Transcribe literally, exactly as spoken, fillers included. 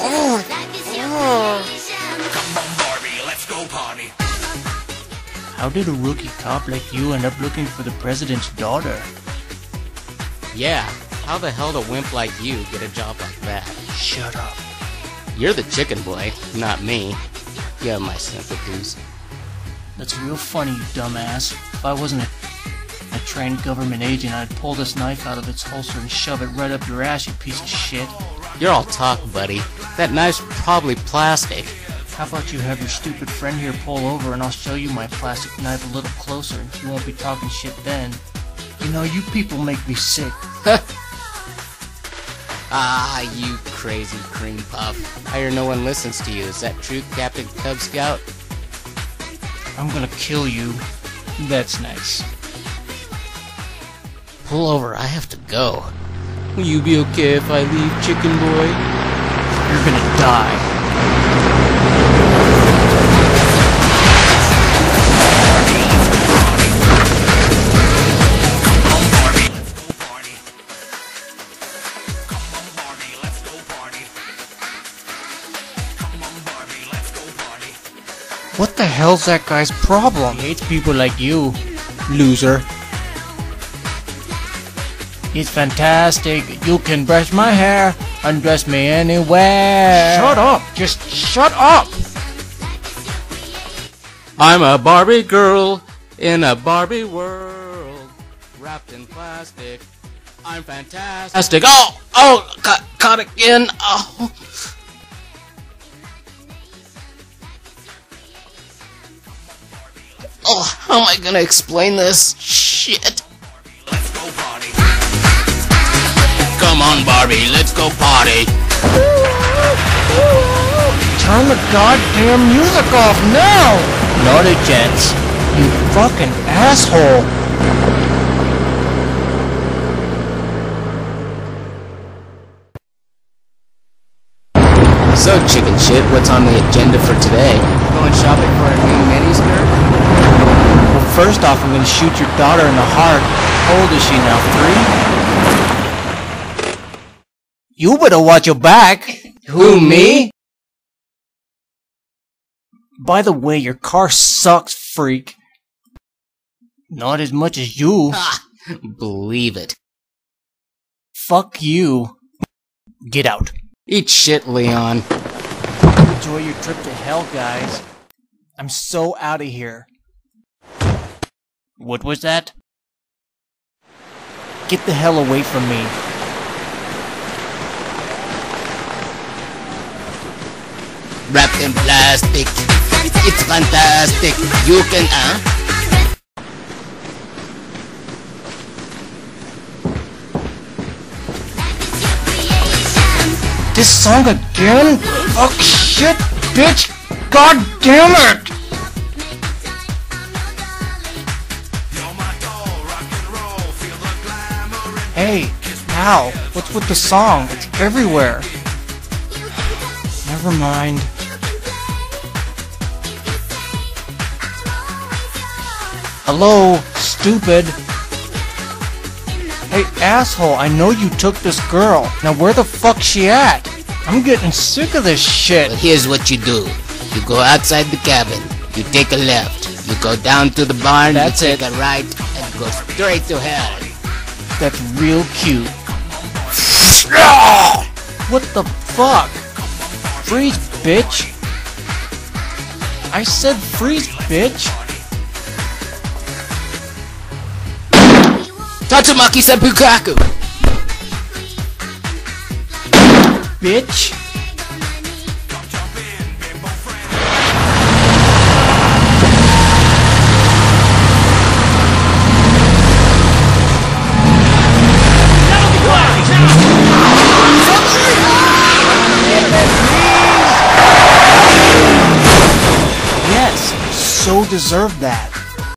Oh. Come on, Barbie, let's go party. How did a rookie cop like you end up looking for the president's daughter? Yeah, how the hell did a wimp like you get a job like that? Shut up. You're the chicken boy, not me. You have my sympathies. That's real funny, you dumbass. If I wasn't a, a trained government agent, I'd pull this knife out of its holster and shove it right up your ass, you piece of shit. You're all talk, buddy. That knife's probably plastic. How about you have your stupid friend here pull over and I'll show you my plastic knife a little closer and you won't be talking shit then. You know, you people make me sick. Ah, you crazy cream puff. I hear no one listens to you. Is that true, Captain Cub Scout? I'm gonna kill you. That's nice. Pull over, I have to go. Will you be okay if I leave, chicken boy? You're gonna die. What the hell's that guy's problem? He hates people like you, loser. It's fantastic. You can brush my hair, undress me anywhere. Shut up! Just shut up! I'm a Barbie girl in a Barbie world, wrapped in plastic. I'm fantastic. Oh! Oh! Cut, cut again! Oh! Oh, how am I gonna explain this? Shit! Let's go party. Come on, Barbie, let's go party! Turn the goddamn music off now! Naughty gents. You fucking asshole! So, chicken shit, what's on the agenda for today? Going shopping for a new miniskirt? Well, first off, I'm gonna shoot your daughter in the heart. How old is she now? Three? You better watch your back! Who, me? By the way, your car sucks, freak. Not as much as you. Ha! Believe it. Fuck you. Get out. Eat shit, Leon. Enjoy your trip to hell, guys. I'm so out of here. What was that? Get the hell away from me. Wrapped in plastic. It's fantastic. You can, uh? This song again? Fuck shit, bitch! God damn it! Hey, pal, what's with the song? It's everywhere. Never mind. Hello, stupid. Hey, asshole, I know you took this girl. Now where the fuck's she at? I'm getting sick of this shit. Well, here's what you do. You go outside the cabin. You take a left. You go down to the barn. That's you it. take a right and go straight to hell. That's real cute. What the fuck? Freeze, bitch. I said freeze, bitch. Tatsumaki Seppukaku! Bitch. Yes, so deserved that.